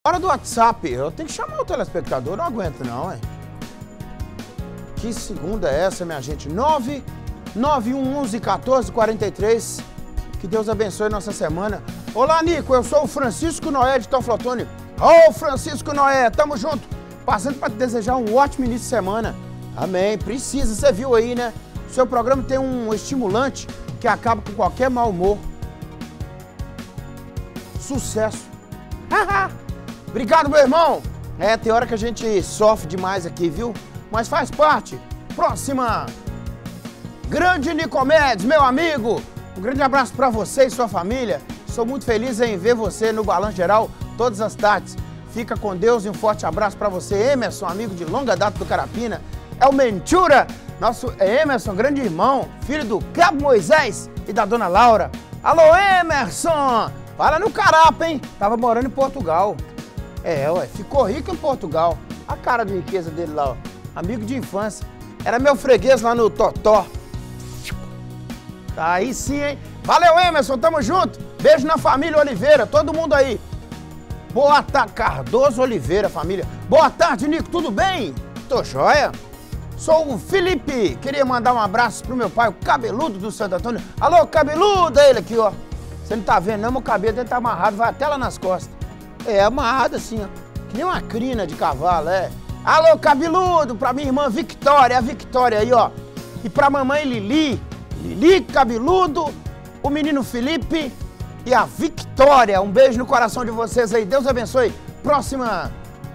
Hora do WhatsApp, eu tenho que chamar o telespectador, não aguento não, hein? Que segunda é essa, minha gente? 991111443. Que Deus abençoe nossa semana. Olá, Nico, eu sou o Francisco Noé de Toflotone. Ô, Francisco Noé, tamo junto. Passando para te desejar um ótimo início de semana. Amém, precisa, você viu aí, né? O seu programa tem um estimulante que acaba com qualquer mau humor. Sucesso. Obrigado, meu irmão. Tem hora que a gente sofre demais aqui, viu? Mas faz parte. Próxima. Grande Nicomedes, meu amigo. Um grande abraço para você e sua família. Sou muito feliz em ver você no Balanço Geral todas as tardes. Fica com Deus e um forte abraço para você, Emerson, amigo de longa data do Carapina. É o Mentura, nosso Emerson, grande irmão, filho do Cabo Moisés e da dona Laura. Alô, Emerson! Fala no Carapa, hein? Tava morando em Portugal. Ficou rico em Portugal. A cara de riqueza dele lá, ó. Amigo de infância. Era meu freguês lá no Totó. Aí sim, hein? Valeu, Emerson, tamo junto. Beijo na família Oliveira, todo mundo aí. Boa tarde, Cardoso Oliveira, família. Boa tarde, Nico, tudo bem? Tô joia. Sou o Felipe, queria mandar um abraço pro meu pai, o Cabeludo do Santo Antônio. Alô, Cabeludo, ele aqui, ó. Você não tá vendo, não? Meu cabelo dele tá amarrado, vai até lá nas costas. Amarrado assim, ó. Que nem uma crina de cavalo, Alô, Cabeludo, pra minha irmã Victória, a Victória aí, ó. E pra mamãe Lili, Cabeludo, o menino Felipe e a Victória. Um beijo no coração de vocês aí, Deus abençoe. Próxima.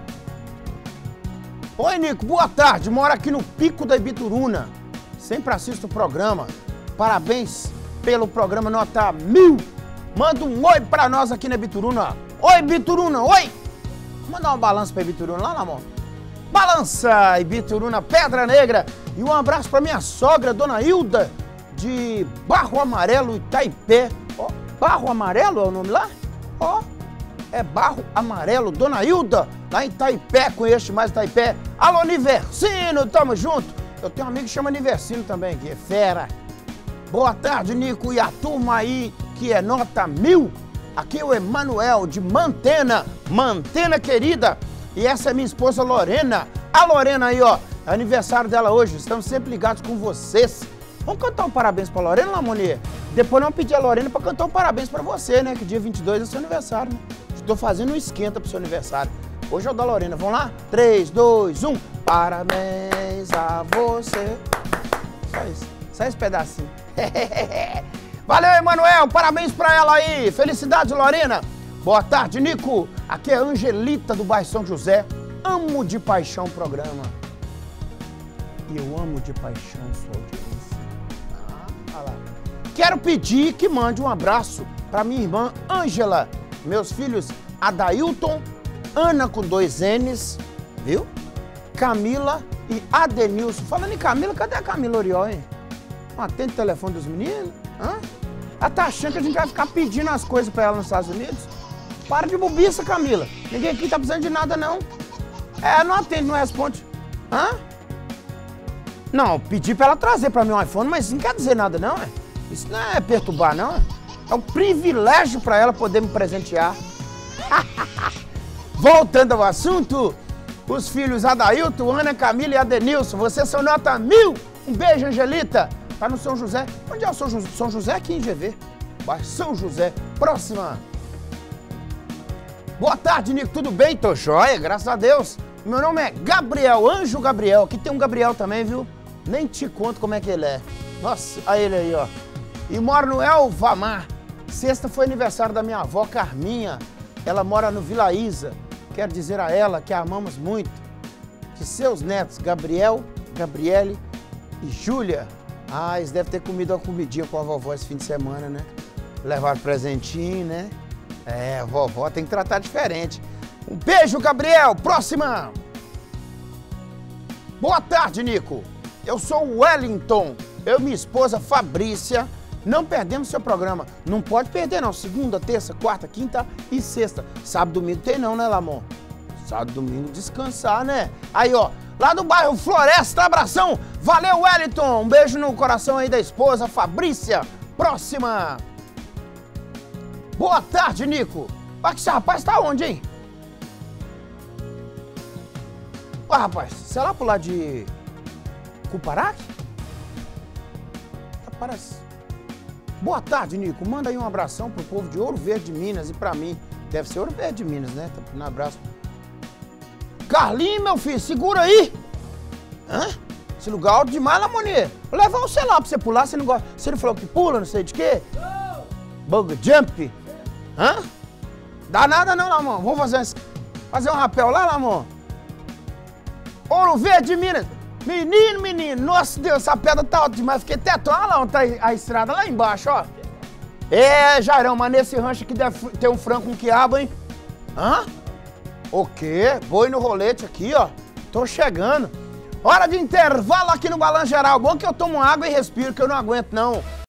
Oi, Nico, boa tarde, moro aqui no Pico da Ibituruna. Sempre assisto o programa. Parabéns pelo programa nota 1000. Manda um oi pra nós aqui na Ibituruna. Oi, Ibituruna, oi! Vou mandar um balanço pra Ibituruna lá, amor. Balança, Ibituruna, Pedra Negra. E um abraço pra minha sogra, Dona Hilda, de Barro Amarelo, Itaipé. Ó, Barro Amarelo é o nome lá? Ó, é Barro Amarelo, Dona Hilda, lá em Itaipé, conheço mais Itaipé. Alô, Niversino, tamo junto. Eu tenho um amigo que chama Niversino também, que é fera. Boa tarde, Nico, e a turma aí, que é nota 1000. Aqui é o Emanuel, de Mantena, querida. E essa é minha esposa Lorena. A Lorena aí, ó, é aniversário dela hoje, estamos sempre ligados com vocês. Vamos cantar um parabéns pra Lorena, Lamonier? Depois nós pedir a Lorena pra cantar um parabéns pra você, né? Que dia 22 é seu aniversário, né? Estou fazendo um esquenta pro seu aniversário. Hoje é o da Lorena. Vamos lá? 3, 2, 1. Parabéns a você. Só isso. Só esse pedacinho. Valeu, Emanuel. Parabéns pra ela aí. Felicidades, Lorena. Boa tarde, Nico. Aqui é a Angelita, do bairro São José. Amo de paixão o programa. E eu amo de paixão sua audiência. Olha lá. Quero pedir que mande um abraço pra minha irmã Ângela, meus filhos Adailton, Ana com 2 N's, viu? Camila e Adenilson. Falando em Camila, cadê a Camila Oriol, hein? Não atende o telefone dos meninos? Ela tá achando que a gente vai ficar pedindo as coisas pra ela nos Estados Unidos? Para de bobiça, Camila. Ninguém aqui tá precisando de nada, não. Não atende, não responde. Não, pedi pra ela trazer pra mim um iPhone, mas isso não quer dizer nada, não, Isso não é perturbar, não, É um privilégio pra ela poder me presentear. Voltando ao assunto, os filhos Adailton, Ana, Camila e Adenilson, vocês são nota 1000. Um beijo, Angelita. Tá no São José. Onde é o São José? São José aqui em GV. Bairro São José. Próxima. Boa tarde, Nico. Tudo bem? Tô joia, graças a Deus. Meu nome é Gabriel, Anjo Gabriel. Aqui tem um Gabriel também, viu? Nem te conto como é que ele é. Nossa, olha ele aí, ó. E moro no Elvamar. Sexta foi aniversário da minha avó Carminha. Ela mora no Vila Isa. Quero dizer a ela que a amamos muito. Que seus netos, Gabriel, Gabriele e Júlia, eles devem ter comido uma comidinha com a vovó esse fim de semana, né? Levaram presentinho, né? A vovó tem que tratar diferente. Um beijo, Gabriel. Próxima. Boa tarde, Nico. Eu sou o Wellington. Eu e minha esposa Fabrícia não perdemos seu programa. Não pode perder, não. Segunda, terça, quarta, quinta e sexta. Sábado, domingo tem não, né, Lamon? Sábado, domingo descansar, né? Aí, ó. Lá do bairro Floresta, abração. Valeu, Wellington. Um beijo no coração aí da esposa Fabrícia. Próxima. Boa tarde, Nico. Olha que esse rapaz tá onde, hein? Ué, rapaz, você é lá pro lado de Cuparaque? Parece. Boa tarde, Nico. Manda aí um abração pro povo de Ouro Verde de Minas e pra mim. Deve ser Ouro Verde de Minas, né? Tá pedindo um abraço. Carlinho, meu filho, segura aí. Hã? Esse lugar alto demais, Lamonier. Vou levar você lá pra você pular. Você não gosta? Você não falou que pula, não sei de quê? Bug jump. Hã? Dá nada não, Lamon. Vamos fazer um rapel lá, Lamon. Ouro Verde de Minas. Menino. Nossa Deus, essa pedra tá alta demais. Fiquei até olha lá onde tá a estrada, lá embaixo, ó. É, Jairão, mas nesse rancho aqui deve ter um frango com quiabo, hein? Hã? O quê? Boi no rolete aqui, ó. Tô chegando. Hora de intervalo aqui no Balanço Geral. Bom que eu tomo água e respiro, que eu não aguento, não.